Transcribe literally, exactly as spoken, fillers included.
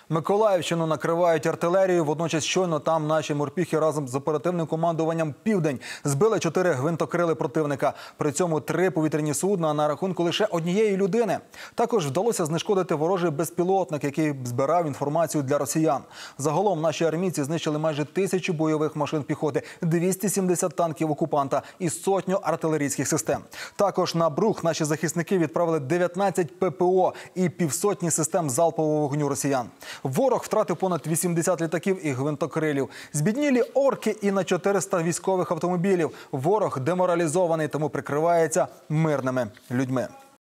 Миколаївщину накривають артилерією. Водночас щойно там наші морпіхи разом з оперативним командуванням «Південь» збили чотири гвинтокрили противника. При цьому три повітряні судна на рахунку лише однієї людини. Також вдалося знешкодити ворожий безпілотник, який збирав інформацію для росіян. Загалом наші армійці знищили майже тисячу бойових машин піхоти, двісті сімдесят танків окупанта і сотню артилерійських систем. Також на Брух наші захисники відправили дев'ятнадцять ППО і півсотні систем залпового вогню росіян. Ворог втратив понад вісімдесят літаків і гвинтокрилів. Збіднілі орки і на чотириста військових автомобілів. Ворог деморалізований, тому прикривається мирними людьми.